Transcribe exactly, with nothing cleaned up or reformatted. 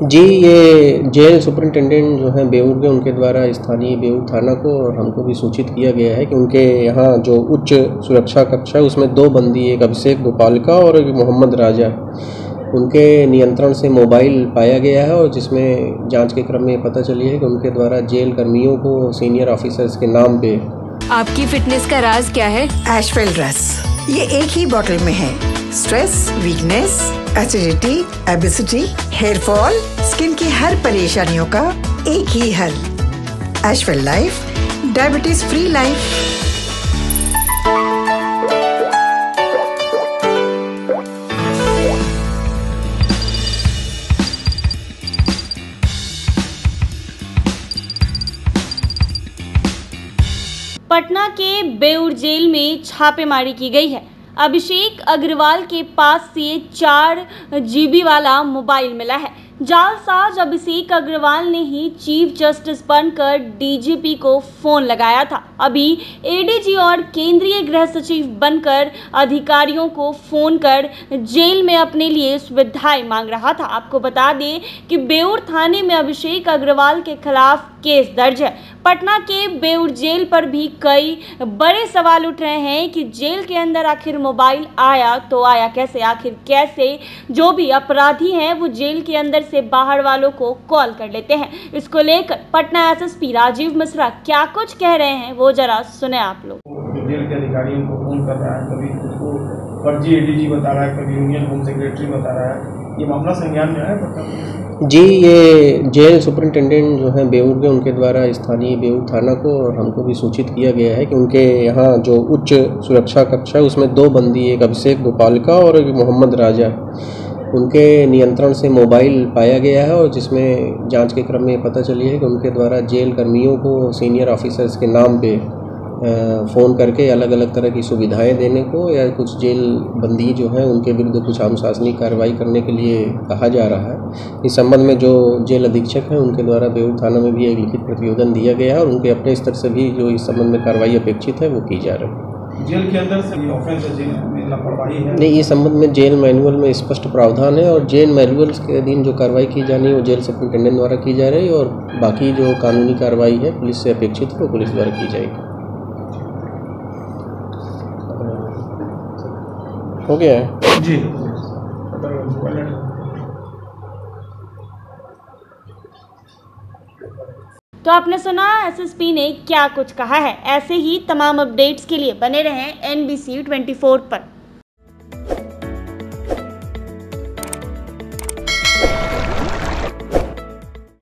जी, ये jail superintendent जो हैं बेऊर के, उनके द्वारा स्थानीय बेऊर थाना को और हमको भी सूचित किया गया है कि उनके यहाँ जो उच्च सुरक्षा कक्ष है उसमें दो बंदी, एक अभिषेक गोपालिका और एक मोहम्मद राजा, उनके नियंत्रण से मोबाइल पाया गया है और जिसमें जांच के क्रम में पता चली है कि उनके द्वारा जेल कर्मियों को सीनियर ऑफिसर्स के नाम पे। आपकी फिटनेस का राज क्या है? एशवेल ड्रेस, ये एक ही बॉटल में है। Stress, weakness, acidity, obesity, hair fall, skin की हर परेशानियों का एक ही हल। Ashwell life, diabetes free life. Patna के बेऊर जेल में छापेमारी की गई है। अभिषेक अग्रवाल के पास से चार जीबी वाला मोबाइल मिला है। जालसाज अभिषेक अग्रवाल ने ही चीफ जस्टिस बनकर डीजीपी को फोन लगाया था। अभी एडीजी और केंद्रीय गृह सचिव बनकर अधिकारियों को फोन कर जेल में अपने लिए सुविधाएं मांग रहा था। आपको बता दें कि बेऊर थाने में अभिषेक अग्रवाल के खिलाफ केस दर्ज है। पटना के बेऊर जेल पर भी कई बड़े सवाल उठ रहे हैं कि जेल के अंदर आखिर मोबाइल आया तो आया कैसे, आखिर कैसे जो भी अपराधी हैं वो जेल के अंदर से बाहर वालों को कॉल कर लेते हैं। इसको लेकर पटना एसएसपी राजीव मिश्रा क्या कुछ कह रहे हैं वो जरा सुने आप लोग। जेल के अधिकारियों को फोन कर रहा है, कभी उसको फर्जी एडीजी बता रहा है, कभी यूनियन होम सेक्रेटरी बता रहा है। ये मामला संज्ञान में है पटना? जी, ये जेल सुपरिटेंडेंट जो हैं बेऊर के, उनके द्वारा स्थानीय बेऊर थाना को और हमको भी सूचित किया गया है कि उनके यहाँ जो उच्च सुरक्षा कक्ष है उसमें दो बंदी, एक अभिषेक गोपालिका और एक मोहम्मद राजा, उनके नियंत्रण से मोबाइल पाया गया है और जिसमें जांच के क्रम में पता चली है कि उनके द्वारा जेल कर्मियों को सीनियर ऑफिसर्स के नाम पे फ़ोन करके अलग अलग तरह की सुविधाएं देने को या कुछ जेल बंदी जो हैं उनके विरुद्ध कुछ अनुशासनिक कार्रवाई करने के लिए कहा जा रहा है। इस संबंध में जो जेल अधीक्षक हैं उनके द्वारा बेऊर थाना में भी एक लिखित प्रतिवेदन दिया गया है और उनके अपने स्तर से भी जो इस संबंध में कार्रवाई अपेक्षित है वो की जा रही है। जेल के अंदर से ऑफेंस है, जेल में लापरवाही है? नहीं, इस संबंध में जेल मैनुअल में स्पष्ट प्रावधान है और जेल मैनुअल के अधीन जो कार्रवाई की जानी है वो जेल सुपरिटेंडेंट द्वारा की जा रही है और बाकी जो कानूनी कार्रवाई है पुलिस से अपेक्षित है वो पुलिस द्वारा की जाएगी। हो गया है जी। तो आपने सुना एसएसपी ने क्या कुछ कहा है। ऐसे ही तमाम अपडेट्स के लिए बने रहें एनबीसी ट्वेंटी फोर पर।